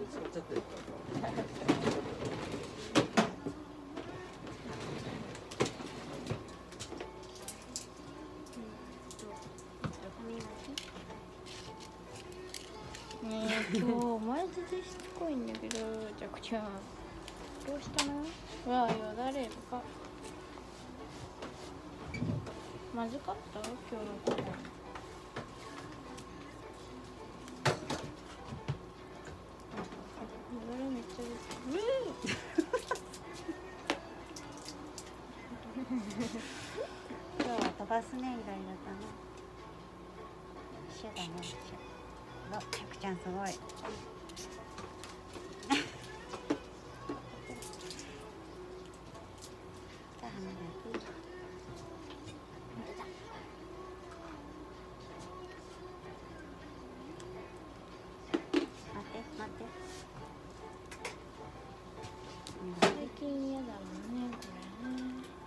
ちゃってる。 今日マジでしつこいんだけど、じゃくちゃんどうしたの？わあ、よだれるか。まずかった今日のご飯。よだれめっちゃ出てる。 今日は飛ばすね以外だったね。一緒だね、一緒。ちゃくちゃんすごい。 最近嫌だもんね、これね。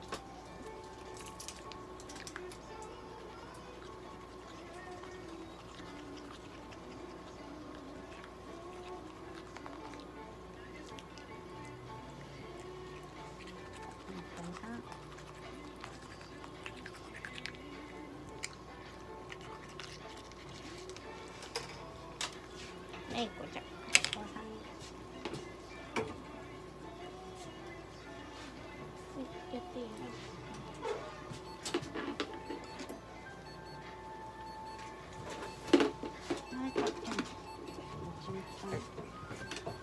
ねいこちゃん。やっていいの？ はい、こっちも。